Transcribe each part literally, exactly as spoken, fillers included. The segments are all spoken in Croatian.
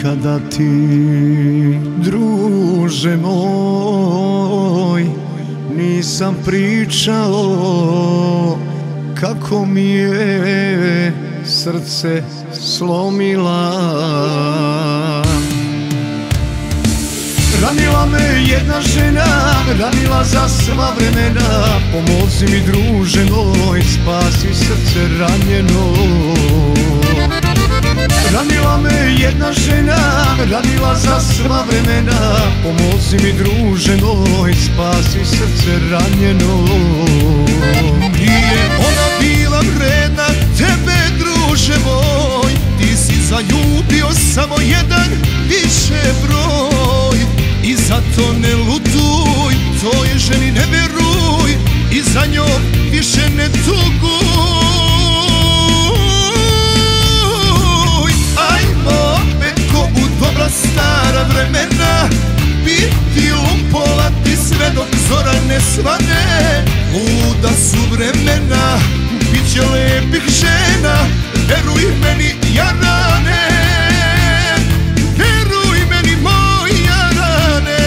Nikada ti, druže moj, nisam pričao kako mi je srce slomila. Ranila me jedna žena, ranila za sva vremena. Pomozi mi, druže moj, spasi srce ranjeno. Ranila me jedna žena, ranila za sva vremena. Pomozi mi, druže moj, spasi srce ranjeno. Nije ona bila vredna tebe, druže moj, ti si zaljubio samo jedan više broj. I zato ne lutuj, toj ženi ne veruj, i za njom više ne tuguj. Ajmo opet ko u dobra stara vremena, biti lupovati sve dok zora ne svane. Luda su vremena, bit će lepih žena, veruj meni jarane. Veruj meni moj jarane.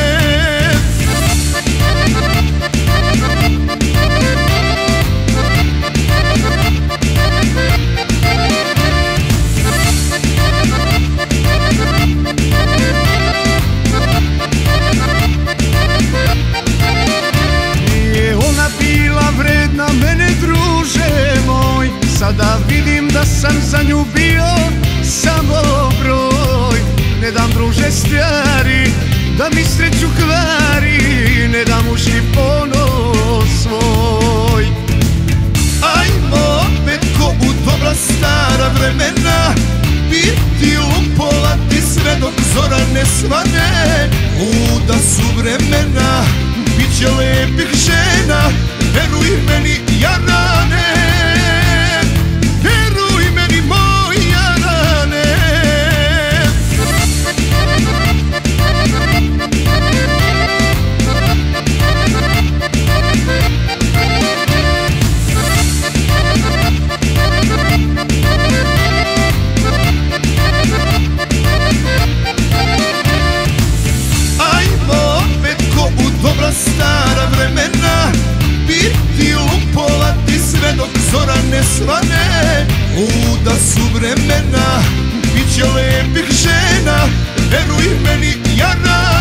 Nije ona bila vredna mene, druže moj, sada vidim da sam za nju bio samo broj. Ne dam, druže stari, da mi sreću kvari, ne dam už ni ponos svoj. Ajmo opet ko u dobra stara vremena, biti lupovati sve dok zora ne svane. Luda su vremena, bit će lepih žena, veruj meni jarane. Veruj meni moj jarane. Dobra stara vremena, biti lupovati sve dok zora ne svane. Luda su vremena, bit će lepih žena, veruj meni jarane.